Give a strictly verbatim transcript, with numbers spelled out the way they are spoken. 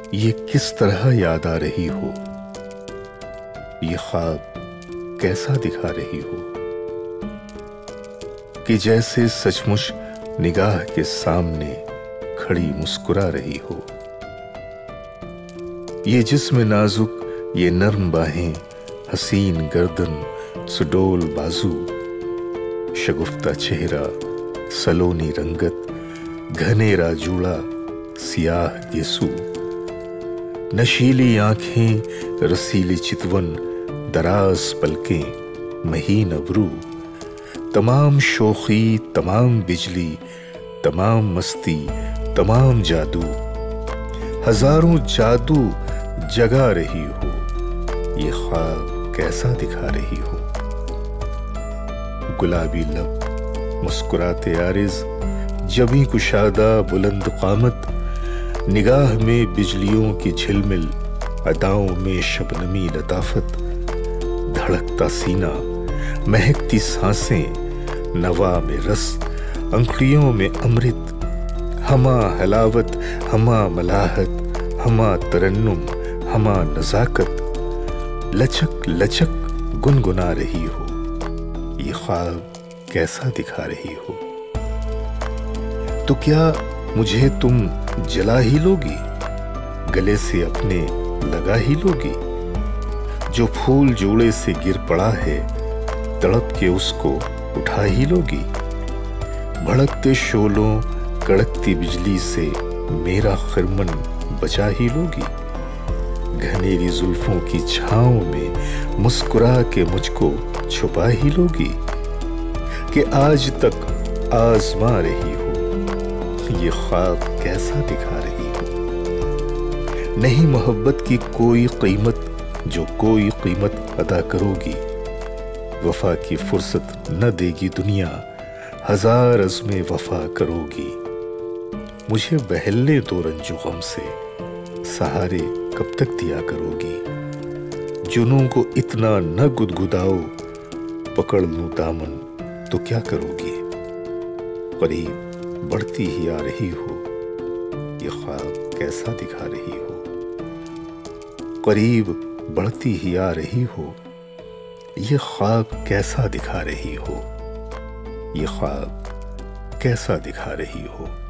ये किस तरह याद आ रही हो, ये ख्वाब कैसा दिखा रही हो, कि जैसे सचमुच निगाह के सामने खड़ी मुस्कुरा रही हो। ये जिस्म नाजुक, ये नर्म बाहें, हसीन गर्दन, सुडोल बाजू, शगुफ्ता चेहरा, सलोनी रंगत, घनेरा जूड़ा, सियाह गेसू, नशीली आंखें, रसीली चितवन, दराज पलकें, महीन अबरू, तमाम शोखी, तमाम बिजली, तमाम मस्ती, तमाम जादू, हजारों जादू जगा रही हो। ये ख्वाब कैसा दिखा रही हो। गुलाबी लब, मुस्कुराते आरिज, जबी कुशादा बुलंद कामत, निगाह में बिजलियों की झिलमिल, अदाओं में शबनमी लताफत, धड़कता सीना, महकती सांसें, नवा में रस, अंखड़ियों में अमृत, हमा हलावत, हमा मलाहत, हमा तरन्नुम, हमा नजाकत, लचक लचक गुनगुना रही हो। ये ख्वाब कैसा दिखा रही हो। तो क्या मुझे तुम जला ही लोगी, गले से अपने लगा ही लोगी। जो फूल जोड़े से गिर पड़ा है, तड़प के उसको उठा ही लोगी। भड़कते शोलों, कड़कती बिजली से मेरा खिरमन बचा ही लोगी। घनेरी जुल्फों की छांव में मुस्कुरा के मुझको छुपा ही लोगी। कि आज तक आजमा रही हो, ये ख्वाब कैसा दिखा रही हो। नहीं मोहब्बत की कोई कीमत, जो कोई कीमत अदा करोगी। वफा की फुर्सत न देगी दुनिया, हजार अज़्मे वफा करोगी। मुझे बहलने दो रंजो गम से, सहारे कब तक दिया करोगी। जुनूं को इतना न गुदगुदाओ, पकड़ लूं दामन तो क्या करोगी। करीब बढ़ती ही आ रही हो, ये ख्वाब कैसा दिखा रही हो। करीब बढ़ती ही आ रही हो, ये ख्वाब कैसा दिखा रही हो। ये ख्वाब कैसा दिखा रही हो।